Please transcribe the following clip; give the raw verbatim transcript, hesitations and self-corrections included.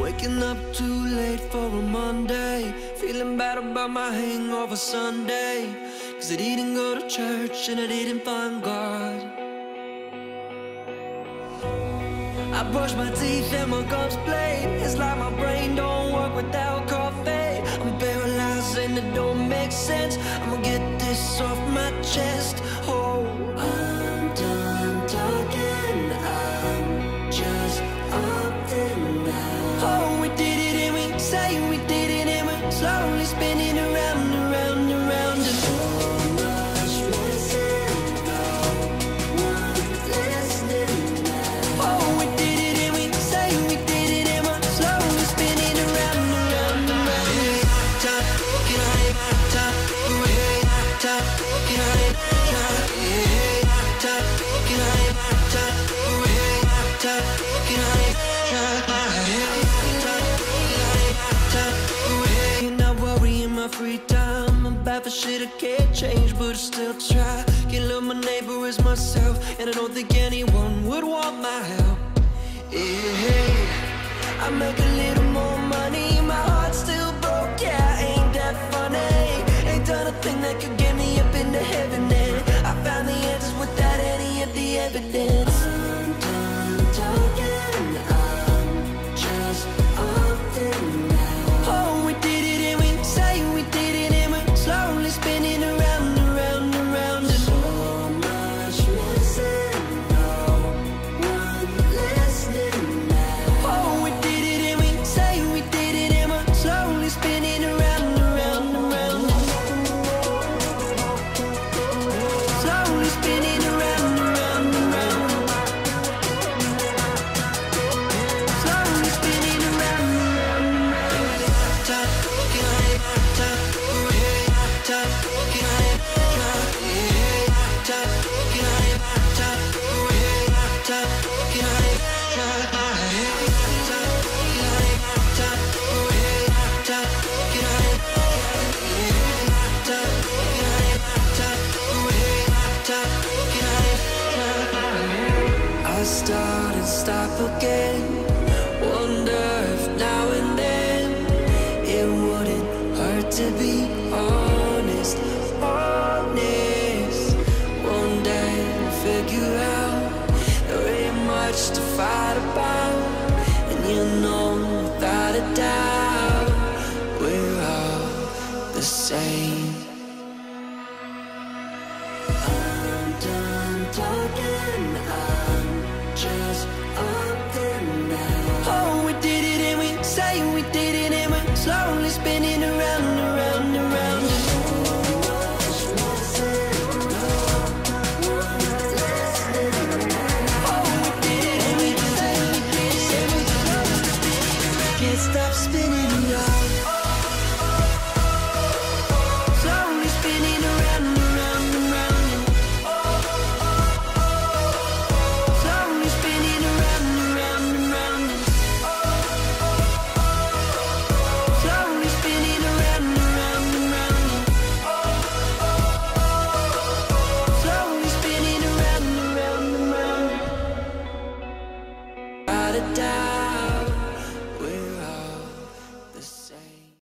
Waking up too late for a Monday, feeling bad about my hangover Sunday, cause I didn't go to church and I didn't find God. I brush my teeth and my gums bleed. It's like my brain don't work without coffee. I'm paralyzed and it don't make sense. I'ma get this off my chest. Oh, I'm done talking, I'm just opting out. Oh, we did it and we say we did it, and we're slowly spinning around, around, around. And so much missing, no one listening now. Oh, we did it and we say we did it, and we're slowly spinning around, around, around. Hey, top, get on it, top, hey, top, get on it, top, hey, top, get on it, top, hey, top, get on it, top, hey. Free time, I'm bad for shit I can't change, but I still try. Can't love my neighbor as myself, and I don't think anyone would want my help. Yeah, I make a little more money, my heart's still broke, yeah, ain't that funny? Ain't done a thing that could get me up into heaven, and I found the answers without any of the evidence. I'm done talking, I'm just opting out. Oh, we did it and we say we did it, and we're slowly spinning around, around, around. And so much missing, no one listening now. Oh, we did it and we say we did it, and we're slowly spinning around, around, around. Slowly spinning around, around, around. Slowly spinning around, around, around. Top, get on it, top, hey, top, get on it, top, hey, top, get on it, top, hey, top, get on it, top, hey, top, get on it, top, hey, top, get on it, hey, top, get on it, top, hey, top, get on it, top. I start and stop again, wonder if now and then it wouldn't hurt to be honest, honest. One day we'll figure out there ain't much to fight about, and you know without a doubt we're all the same. I'm done talking, I'm just opting out. Oh, we did it and we say we did it, and we're slowly spinning